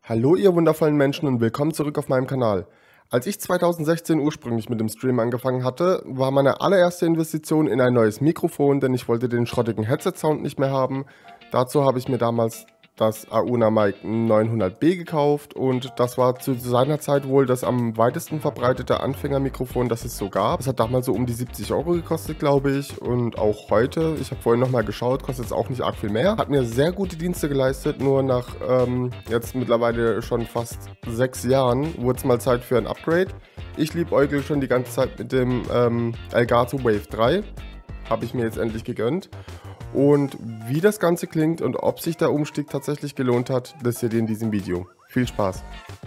Hallo ihr wundervollen Menschen und willkommen zurück auf meinem Kanal. Als ich 2016 ursprünglich mit dem Stream angefangen hatte, war meine allererste Investition in ein neues Mikrofon, denn ich wollte den schrottigen Headset-Sound nicht mehr haben. Dazu habe ich mir damals das Auna Mic 900B gekauft und das war zu seiner Zeit wohl das am weitesten verbreitete Anfängermikrofon, das es so gab. Es hat damals so um die 70 Euro gekostet, glaube ich, und auch heute, ich habe vorhin nochmal geschaut, kostet es auch nicht arg viel mehr. Hat mir sehr gute Dienste geleistet, nur nach jetzt mittlerweile schon fast 6 Jahren wurde es mal Zeit für ein Upgrade. Ich liebäugle schon die ganze Zeit mit dem Elgato Wave 3, habe ich mir jetzt endlich gegönnt. Und wie das Ganze klingt und ob sich der Umstieg tatsächlich gelohnt hat, das seht ihr in diesem Video. Viel Spaß!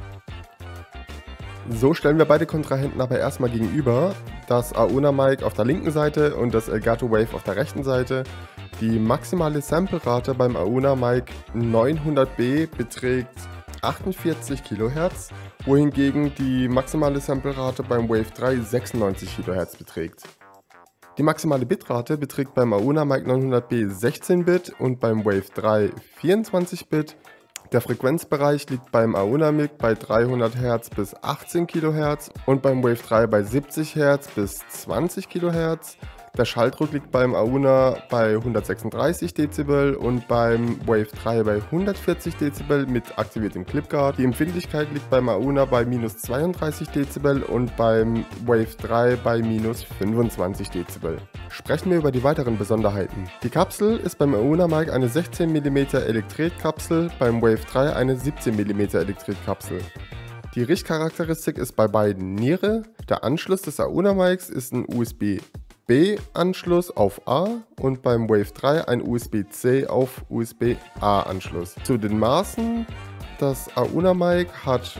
So stellen wir beide Kontrahenten aber erstmal gegenüber. Das Auna Mic auf der linken Seite und das Elgato Wave auf der rechten Seite. Die maximale Samplerate beim Auna Mic 900B beträgt 48 kHz, wohingegen die maximale Samplerate beim Wave 3 96 kHz beträgt. Die maximale Bitrate beträgt beim Auna Mic 900B 16 Bit und beim Wave 3 24 Bit. Der Frequenzbereich liegt beim Auna Mic bei 300 Hz bis 18 kHz und beim Wave 3 bei 70 Hz bis 20 kHz. Der Schalldruck liegt beim Auna bei 136 Dezibel und beim Wave 3 bei 140 Dezibel mit aktiviertem Clipguard. Die Empfindlichkeit liegt beim Auna bei minus 32 Dezibel und beim Wave 3 bei minus 25 Dezibel. Sprechen wir über die weiteren Besonderheiten. Die Kapsel ist beim Auna Mic eine 16 mm Elektretkapsel, beim Wave 3 eine 17 mm Elektretkapsel. Die Richtcharakteristik ist bei beiden Niere. Der Anschluss des Auna Mics ist ein USB-B-Anschluss auf A und beim Wave 3 ein USB-C auf USB-A-Anschluss. Zu den Maßen: das Auna Mic hat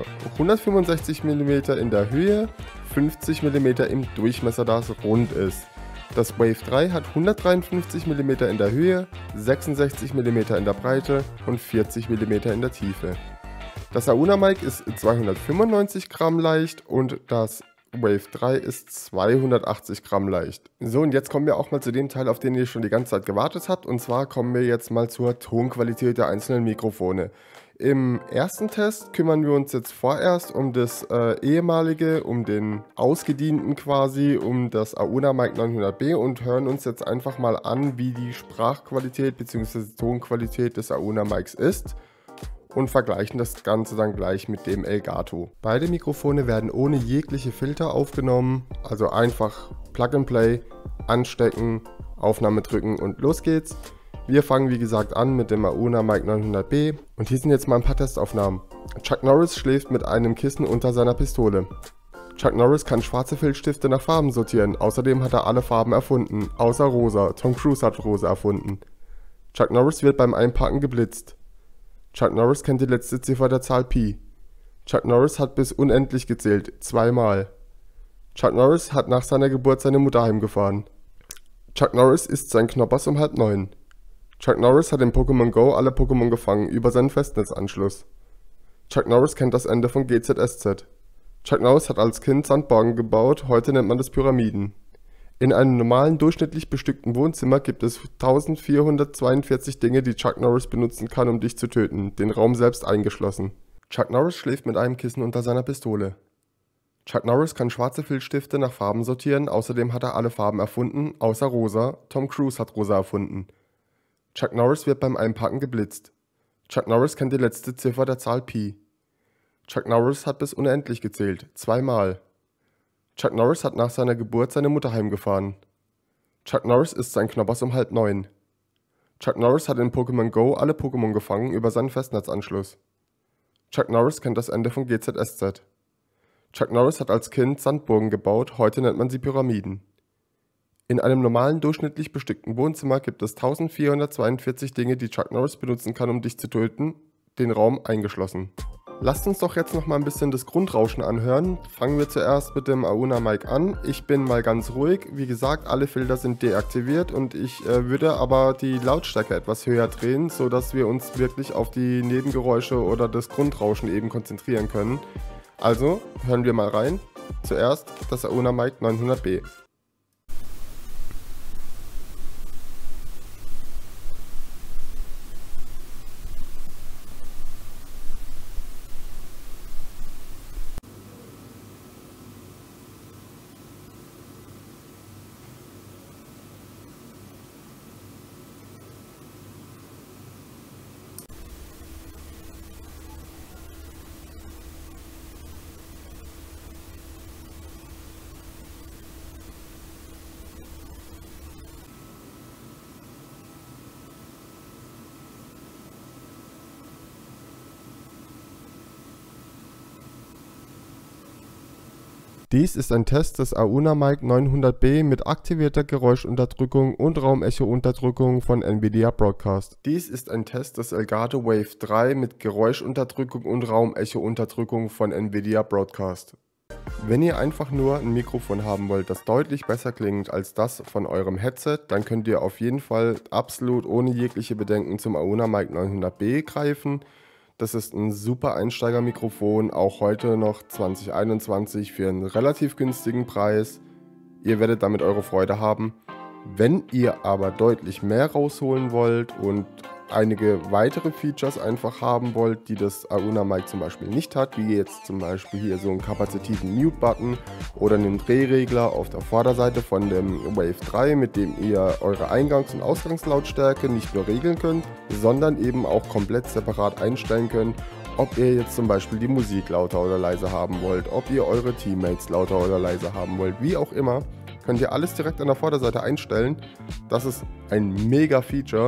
165 mm in der Höhe, 50 mm im Durchmesser, da es rund ist. Das Wave 3 hat 153 mm in der Höhe, 66 mm in der Breite und 40 mm in der Tiefe. Das Auna Mic ist 295 Gramm leicht und das Wave 3 ist 280 Gramm leicht. So, und jetzt kommen wir auch mal zu dem Teil, auf den ihr schon die ganze Zeit gewartet habt. Und zwar kommen wir jetzt mal zur Tonqualität der einzelnen Mikrofone. Im ersten Test kümmern wir uns jetzt vorerst um das ehemalige, um den ausgedienten quasi, um das Auna Mic 900B und hören uns jetzt einfach mal an, wie die Sprachqualität bzw. Tonqualität des Auna Mics ist. Und vergleichen das Ganze dann gleich mit dem Elgato. Beide Mikrofone werden ohne jegliche Filter aufgenommen, also einfach Plug and Play, anstecken, Aufnahme drücken und los geht's. Wir fangen wie gesagt an mit dem Auna Mic 900B und hier sind jetzt mal ein paar Testaufnahmen. Chuck Norris schläft mit einem Kissen unter seiner Pistole. Chuck Norris kann schwarze Filzstifte nach Farben sortieren, außerdem hat er alle Farben erfunden, außer rosa. Tom Cruise hat rosa erfunden. Chuck Norris wird beim Einparken geblitzt. Chuck Norris kennt die letzte Ziffer der Zahl Pi. Chuck Norris hat bis unendlich gezählt, zweimal. Chuck Norris hat nach seiner Geburt seine Mutter heimgefahren. Chuck Norris isst sein Knoppers um 8:30. Chuck Norris hat in Pokémon Go alle Pokémon gefangen über seinen Festnetzanschluss. Chuck Norris kennt das Ende von GZSZ. Chuck Norris hat als Kind Sandburgen gebaut, heute nennt man das Pyramiden. In einem normalen, durchschnittlich bestückten Wohnzimmer gibt es 1442 Dinge, die Chuck Norris benutzen kann, um dich zu töten, den Raum selbst eingeschlossen. Chuck Norris schläft mit einem Kissen unter seiner Pistole. Chuck Norris kann schwarze Filzstifte nach Farben sortieren, außerdem hat er alle Farben erfunden, außer rosa. Tom Cruise hat rosa erfunden. Chuck Norris wird beim Einparken geblitzt. Chuck Norris kennt die letzte Ziffer der Zahl Pi. Chuck Norris hat bis unendlich gezählt, zweimal. Chuck Norris hat nach seiner Geburt seine Mutter heimgefahren. Chuck Norris isst sein Knoppers um 8:30. Chuck Norris hat in Pokémon Go alle Pokémon gefangen über seinen Festnetzanschluss. Chuck Norris kennt das Ende von GZSZ. Chuck Norris hat als Kind Sandburgen gebaut, heute nennt man sie Pyramiden. In einem normalen, durchschnittlich bestückten Wohnzimmer gibt es 1442 Dinge, die Chuck Norris benutzen kann, um dich zu töten, den Raum eingeschlossen. Lasst uns doch jetzt noch mal ein bisschen das Grundrauschen anhören. Fangen wir zuerst mit dem Auna Mic an. Ich bin mal ganz ruhig. Wie gesagt, alle Filter sind deaktiviert und ich würde aber die Lautstärke etwas höher drehen, sodass wir uns wirklich auf die Nebengeräusche oder das Grundrauschen eben konzentrieren können. Also hören wir mal rein. Zuerst das Auna Mic 900B. Dies ist ein Test des Auna Mic 900B mit aktivierter Geräuschunterdrückung und Raumecho-Unterdrückung von NVIDIA Broadcast. Dies ist ein Test des Elgato Wave 3 mit Geräuschunterdrückung und Raumecho-Unterdrückung von NVIDIA Broadcast. Wenn ihr einfach nur ein Mikrofon haben wollt, das deutlich besser klingt als das von eurem Headset, dann könnt ihr auf jeden Fall absolut ohne jegliche Bedenken zum Auna Mic 900B greifen. Das ist ein super Einsteigermikrofon, auch heute noch 2021 für einen relativ günstigen Preis. Ihr werdet damit eure Freude haben. Wenn ihr aber deutlich mehr rausholen wollt und einige weitere Features einfach haben wollt, die das Auna Mic zum Beispiel nicht hat, wie jetzt zum Beispiel hier so einen kapazitiven Mute-Button oder einen Drehregler auf der Vorderseite von dem Wave 3, mit dem ihr eure Eingangs- und Ausgangslautstärke nicht nur regeln könnt, sondern eben auch komplett separat einstellen könnt, ob ihr jetzt zum Beispiel die Musik lauter oder leiser haben wollt, ob ihr eure Teammates lauter oder leiser haben wollt, wie auch immer, könnt ihr alles direkt an der Vorderseite einstellen. Das ist ein mega Feature.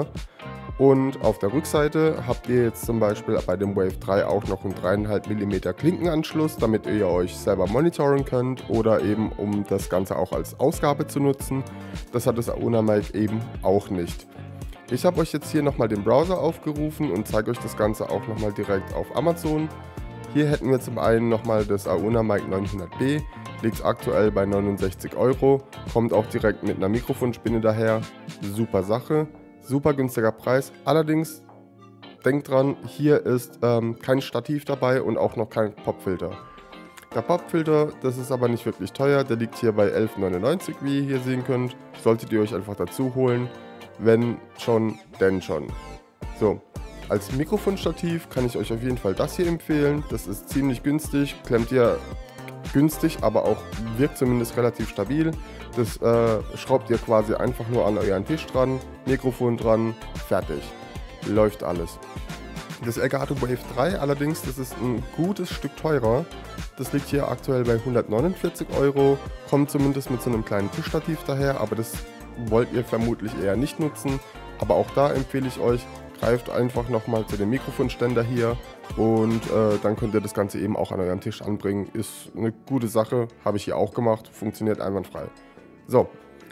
Und auf der Rückseite habt ihr jetzt zum Beispiel bei dem Wave 3 auch noch einen 3,5 mm Klinkenanschluss, damit ihr euch selber monitoren könnt oder eben um das Ganze auch als Ausgabe zu nutzen. Das hat das Auna Mic eben auch nicht. Ich habe euch jetzt hier nochmal den Browser aufgerufen und zeige euch das Ganze auch nochmal direkt auf Amazon. Hier hätten wir zum einen nochmal das Auna Mic 900B, liegt aktuell bei 69 €, kommt auch direkt mit einer Mikrofonspinne daher, super Sache. Super günstiger Preis, allerdings denkt dran, hier ist kein Stativ dabei und auch noch kein Popfilter. Der Popfilter, das ist aber nicht wirklich teuer, der liegt hier bei 11,99 €, wie ihr hier sehen könnt. Solltet ihr euch einfach dazu holen, wenn schon, denn schon. So, als Mikrofonstativ kann ich euch auf jeden Fall das hier empfehlen, das ist ziemlich günstig, klemmt ihr günstig, aber auch wirkt zumindest relativ stabil. Das schraubt ihr quasi einfach nur an euren Tisch dran, Mikrofon dran, fertig. Läuft alles. Das Elgato Wave 3 allerdings, das ist ein gutes Stück teurer. Das liegt hier aktuell bei 149 €, kommt zumindest mit so einem kleinen Tischstativ daher, aber das wollt ihr vermutlich eher nicht nutzen. Aber auch da empfehle ich euch, greift einfach nochmal zu dem Mikrofonständer hier und dann könnt ihr das Ganze eben auch an euren Tisch anbringen. Ist eine gute Sache, habe ich hier auch gemacht, funktioniert einwandfrei. So,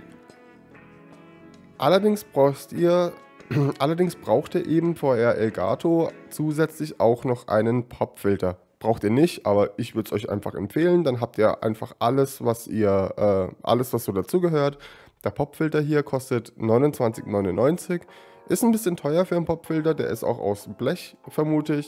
allerdings braucht ihr eben vor euer Elgato zusätzlich auch noch einen Popfilter. Braucht ihr nicht, aber ich würde es euch einfach empfehlen. Dann habt ihr einfach alles, was so dazugehört. Der Popfilter hier kostet 29,99 €. Ist ein bisschen teuer für einen Popfilter, der ist auch aus Blech, vermute ich.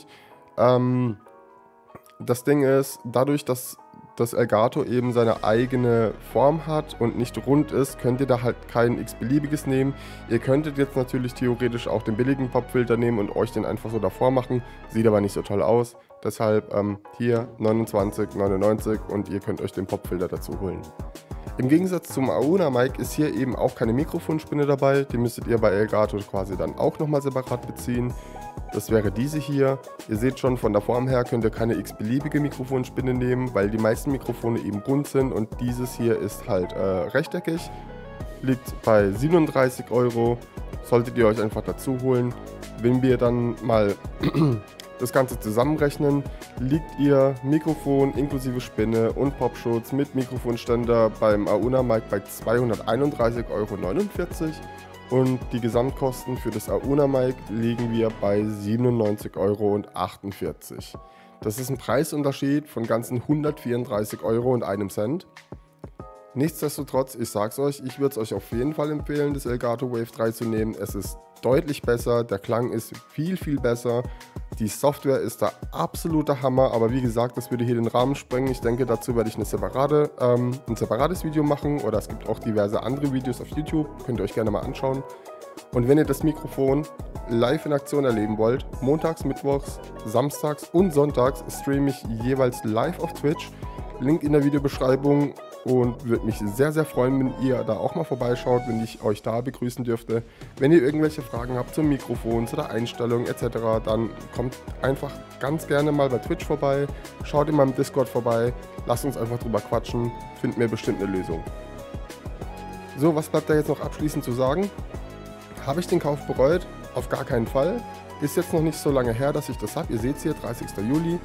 Das Ding ist, dadurch, dass das Elgato eben seine eigene Form hat und nicht rund ist, könnt ihr da halt kein x-beliebiges nehmen. Ihr könntet jetzt natürlich theoretisch auch den billigen Popfilter nehmen und euch den einfach so davor machen, sieht aber nicht so toll aus. Deshalb hier 29,99 € und ihr könnt euch den Popfilter dazu holen. Im Gegensatz zum Auna Mic ist hier eben auch keine Mikrofonspinne dabei, die müsstet ihr bei Elgato quasi dann auch nochmal separat beziehen. Das wäre diese hier. Ihr seht schon, von der Form her könnt ihr keine x-beliebige Mikrofonspinne nehmen, weil die meisten Mikrofone eben rund sind und dieses hier ist halt rechteckig. Liegt bei 37 €, solltet ihr euch einfach dazu holen. Wenn wir dann mal das Ganze zusammenrechnen, liegt ihr Mikrofon inklusive Spinne und Popschutz mit Mikrofonständer beim Auna Mic bei 231,49 € und die Gesamtkosten für das Auna Mic liegen wir bei 97,48 €. Das ist ein Preisunterschied von ganzen 134,01 €. Nichtsdestotrotz, ich sag's euch, ich würde es euch auf jeden Fall empfehlen, das Elgato Wave 3 zu nehmen. Es ist deutlich besser, der Klang ist viel, viel besser. Die Software ist der absolute Hammer, aber wie gesagt, das würde hier den Rahmen sprengen. Ich denke, dazu werde ich ein separates Video machen oder es gibt auch diverse andere Videos auf YouTube, könnt ihr euch gerne mal anschauen. Und wenn ihr das Mikrofon live in Aktion erleben wollt, montags, mittwochs, samstags und sonntags streame ich jeweils live auf Twitch. Link in der Videobeschreibung und würde mich sehr, sehr freuen, wenn ihr da auch mal vorbeischaut, wenn ich euch da begrüßen dürfte. Wenn ihr irgendwelche Fragen habt zum Mikrofon, zu der Einstellung etc., dann kommt einfach ganz gerne mal bei Twitch vorbei, schaut in meinem Discord vorbei, lasst uns einfach drüber quatschen, finden wir bestimmt eine Lösung. So, was bleibt da jetzt noch abschließend zu sagen? Habe ich den Kauf bereut? Auf gar keinen Fall. Ist jetzt noch nicht so lange her, dass ich das habe. Ihr seht es hier, 30. Juli.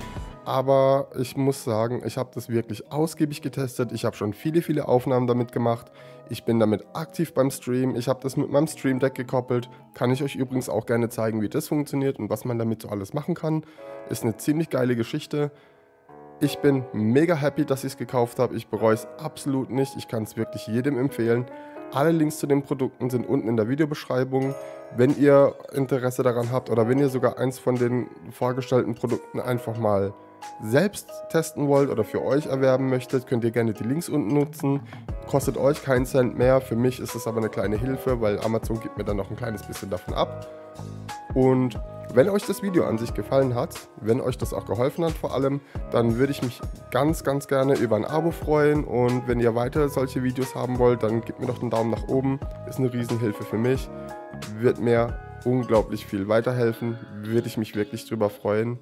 Aber ich muss sagen, ich habe das wirklich ausgiebig getestet. Ich habe schon viele, viele Aufnahmen damit gemacht. Ich bin damit aktiv beim Stream. Ich habe das mit meinem Stream Deck gekoppelt. Kann ich euch übrigens auch gerne zeigen, wie das funktioniert und was man damit so alles machen kann. Ist eine ziemlich geile Geschichte. Ich bin mega happy, dass ich es gekauft habe. Ich bereue es absolut nicht. Ich kann es wirklich jedem empfehlen. Alle Links zu den Produkten sind unten in der Videobeschreibung. Wenn ihr Interesse daran habt oder wenn ihr sogar eins von den vorgestellten Produkten einfach mal selbst testen wollt oder für euch erwerben möchtet, könnt ihr gerne die Links unten nutzen. Kostet euch keinen Cent mehr. Für mich ist es aber eine kleine Hilfe, weil Amazon gibt mir dann noch ein kleines bisschen davon ab. Und wenn euch das Video an sich gefallen hat, wenn euch das auch geholfen hat vor allem, dann würde ich mich ganz, ganz gerne über ein Abo freuen. Und wenn ihr weiter solche Videos haben wollt, dann gebt mir doch einen Daumen nach oben. Ist eine Riesenhilfe für mich. Wird mir unglaublich viel weiterhelfen. Würde ich mich wirklich drüber freuen.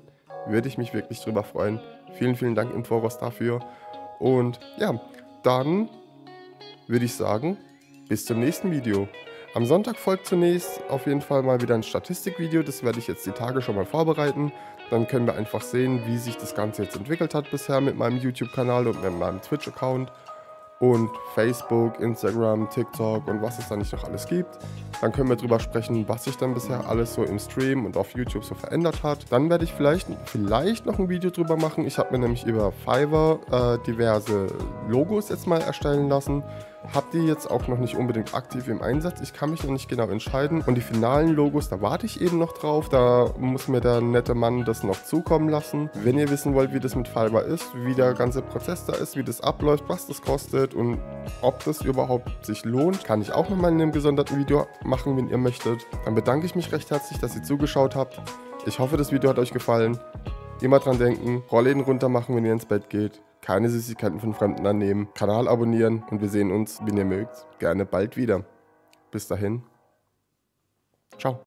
Vielen, vielen Dank im Voraus dafür. Und ja, dann würde ich sagen, bis zum nächsten Video. Am Sonntag folgt zunächst auf jeden Fall mal wieder ein Statistikvideo. Das werde ich jetzt die Tage schon mal vorbereiten. Dann können wir einfach sehen, wie sich das Ganze jetzt entwickelt hat bisher mit meinem YouTube-Kanal und mit meinem Twitch-Account. Und Facebook, Instagram, TikTok und was es da nicht noch alles gibt. Dann können wir drüber sprechen, was sich dann bisher alles so im Stream und auf YouTube so verändert hat. Dann werde ich vielleicht noch ein Video drüber machen. Ich habe mir nämlich über Fiverr diverse Logos jetzt mal erstellen lassen. Habe die jetzt auch noch nicht unbedingt aktiv im Einsatz. Ich kann mich noch nicht genau entscheiden. Und die finalen Logos, da warte ich eben noch drauf. Da muss mir der nette Mann das noch zukommen lassen. Wenn ihr wissen wollt, wie das mit Fiverr ist, wie der ganze Prozess da ist, wie das abläuft, was das kostet und ob das überhaupt sich lohnt, kann ich auch nochmal in einem gesonderten Video machen, wenn ihr möchtet. Dann bedanke ich mich recht herzlich, dass ihr zugeschaut habt. Ich hoffe, das Video hat euch gefallen. Immer dran denken, Rollläden runter machen, wenn ihr ins Bett geht. Keine Süßigkeiten von Fremden annehmen. Kanal abonnieren und wir sehen uns, wenn ihr mögt, gerne bald wieder. Bis dahin. Ciao.